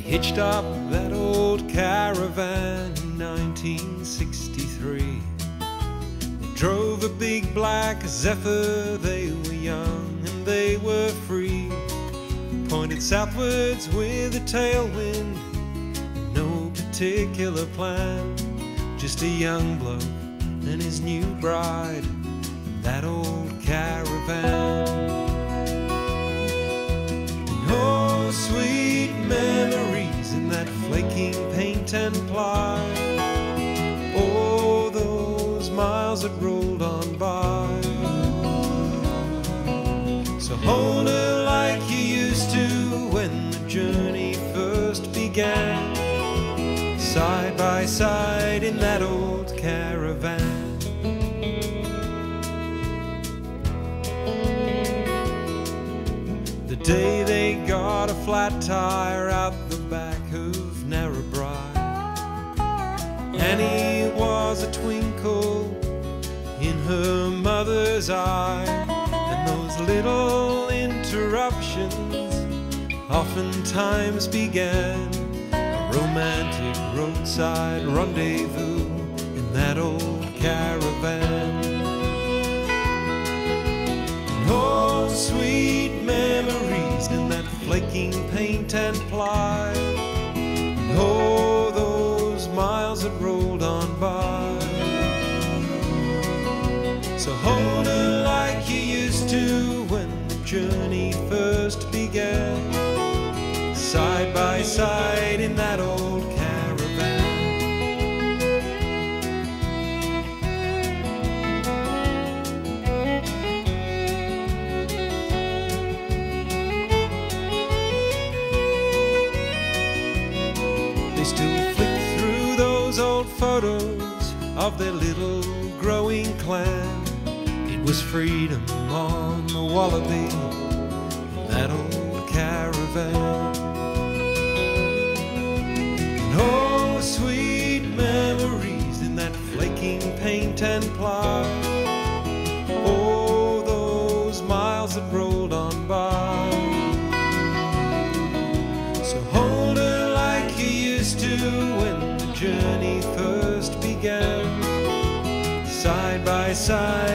hitched up that old caravan in 1963. They drove a big black Zephyr, they were young and they were free. Pointed southwards with a tailwind, no particular plan, just a young bloke and his new bride, and that old caravan. And oh, sweet memories in that flaking paint and ply. Oh, those miles that rolled on by. So hold her like you used to when the journey first began, side by side in that old caravan. The day they got a flat tire out the back of Narrabri, Annie was a twinkle in her mother's eye, and those little interruptions oftentimes began a romantic roadside rendezvous in that old caravan. And oh, sweet memories in that flaking paint and ply. And oh, those miles that rolled on by. So hold her like you used to when the journey first began, side by side in that old caravan. They still flick through those old photos of their little growing clan. It was freedom on the Wallaby, that old caravan. Oh, sweet memories in that flaking paint and ply. Oh, those miles that rolled on by. So hold her like you used to when the journey first began, side by side